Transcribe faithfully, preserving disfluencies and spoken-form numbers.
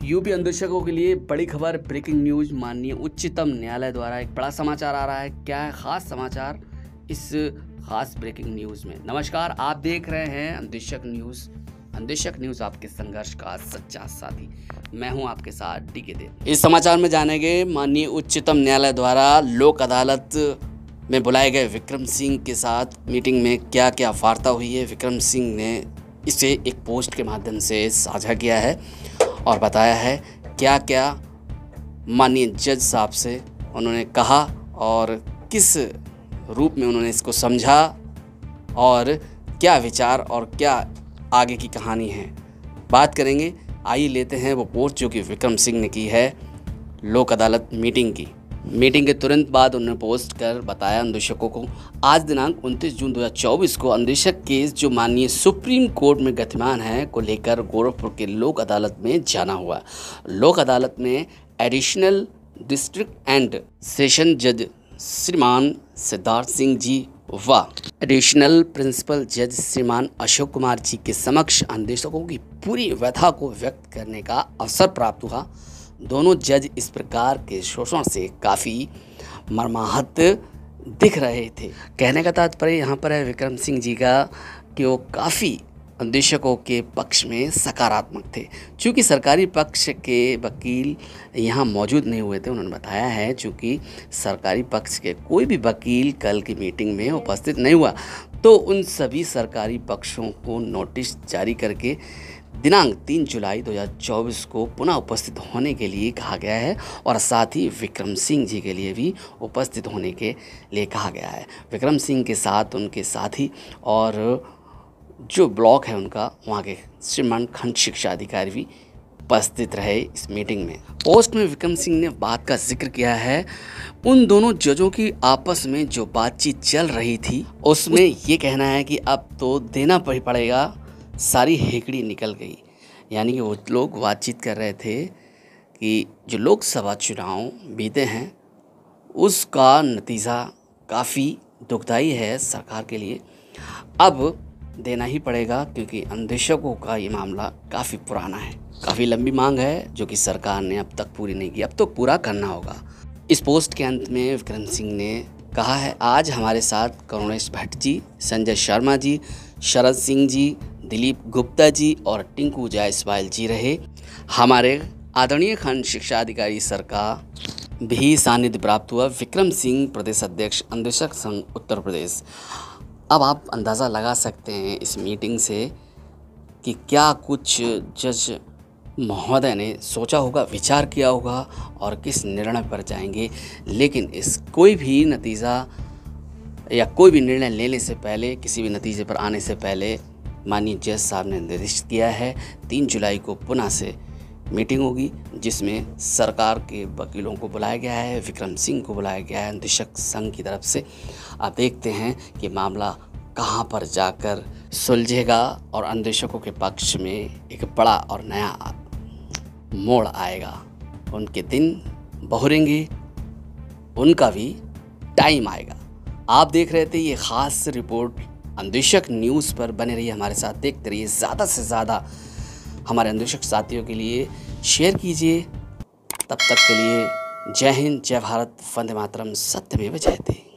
UP अन्वेषकों के लिए बड़ी खबर, ब्रेकिंग न्यूज। माननीय उच्चतम न्यायालय द्वारा एक बड़ा समाचार आ रहा है। क्या है खास समाचार इस खास ब्रेकिंग न्यूज में? नमस्कार, आप देख रहे हैं अन्वेषक न्यूज। अन्वेषक न्यूज आपके संघर्ष का सच्चा साथी। मैं हूं आपके साथ डी के देव। इस समाचार में जानेंगे माननीय उच्चतम न्यायालय द्वारा लोक अदालत में बुलाए गए विक्रम सिंह के साथ मीटिंग में क्या क्या वार्ता हुई है। विक्रम सिंह ने इसे एक पोस्ट के माध्यम से साझा किया है और बताया है क्या क्या माननीय जज साहब से उन्होंने कहा और किस रूप में उन्होंने इसको समझा और क्या विचार और क्या आगे की कहानी है, बात करेंगे। आइए लेते हैं वो पोस्ट जो कि विक्रम सिंह ने की है लोक अदालत मीटिंग की। मीटिंग के तुरंत बाद उन्होंने पोस्ट कर बताया अन्वेषकों को, आज दिनांक उनतीस जून दो हज़ार चौबीस को अन्वेषक केस जो माननीय सुप्रीम कोर्ट में गतिमान है को लेकर गोरखपुर के लोक अदालत में जाना हुआ। लोक अदालत में एडिशनल डिस्ट्रिक्ट एंड सेशन जज श्रीमान सिद्धार्थ सिंह जी व एडिशनल प्रिंसिपल जज श्रीमान अशोक कुमार जी के समक्ष अन्वेषकों की पूरी व्यथा को व्यक्त करने का अवसर प्राप्त हुआ। दोनों जज इस प्रकार के शोषण से काफ़ी मर्माहत दिख रहे थे। कहने का तात्पर्य यहाँ पर है विक्रम सिंह जी का कि वो काफ़ी अन्वेषकों के पक्ष में सकारात्मक थे। चूँकि सरकारी पक्ष के वकील यहाँ मौजूद नहीं हुए थे, उन्होंने बताया है चूँकि सरकारी पक्ष के कोई भी वकील कल की मीटिंग में उपस्थित नहीं हुआ, तो उन सभी सरकारी पक्षों को नोटिस जारी करके दिनांक तीन जुलाई दो हज़ार चौबीस को पुनः उपस्थित होने के लिए कहा गया है और साथ ही विक्रम सिंह जी के लिए भी उपस्थित होने के लिए कहा गया है। विक्रम सिंह के साथ उनके साथी और जो ब्लॉक है उनका वहाँ के श्रीमान खंड शिक्षा अधिकारी भी उपस्थित रहे इस मीटिंग में। पोस्ट में विक्रम सिंह ने बात का जिक्र किया है उन दोनों जजों की आपस में जो बातचीत चल रही थी उसमें ये कहना है कि अब तो देना पड़ेगा, सारी हेकड़ी निकल गई। यानी कि वो लोग बातचीत कर रहे थे कि जो लोकसभा चुनाव बीते हैं उसका नतीजा काफ़ी दुखदाई है सरकार के लिए, अब देना ही पड़ेगा क्योंकि अन्वेषकों का ये मामला काफ़ी पुराना है, काफ़ी लंबी मांग है जो कि सरकार ने अब तक पूरी नहीं की, अब तो पूरा करना होगा। इस पोस्ट के अंत में विक्रम सिंह ने कहा है, आज हमारे साथ करुणेश भट्ट जी, संजय शर्मा जी, शरद सिंह जी, दिलीप गुप्ता जी और टिंकू जायसवाल जी रहे। हमारे आदरणीय खंड शिक्षा अधिकारी सर का भी सानिध्य प्राप्त हुआ। विक्रम सिंह, प्रदेश अध्यक्ष, अन्वेषक संघ उत्तर प्रदेश। अब आप अंदाज़ा लगा सकते हैं इस मीटिंग से कि क्या कुछ जज महोदय ने सोचा होगा, विचार किया होगा और किस निर्णय पर जाएंगे। लेकिन इस कोई भी नतीजा या कोई भी निर्णय लेने से पहले, किसी भी नतीजे पर आने से पहले माननीय जज साहब ने निर्देशित किया है तीन जुलाई को पुनः से मीटिंग होगी जिसमें सरकार के वकीलों को बुलाया गया है, विक्रम सिंह को बुलाया गया है अन्वेषक संघ की तरफ से। आप देखते हैं कि मामला कहां पर जाकर सुलझेगा और अन्वेषकों के पक्ष में एक बड़ा और नया मोड़ आएगा। उनके दिन बहुरेंगे, उनका भी टाइम आएगा। आप देख रहे थे ये ख़ास रिपोर्ट अन्वेषक न्यूज़ पर। बने रहिए हमारे साथ, देखते रहिए। ज़्यादा से ज़्यादा हमारे अन्वेषक साथियों के लिए शेयर कीजिए। तब तक के लिए जय हिंद, जय भारत, वंदे मातरम, सत्यमेव जयते।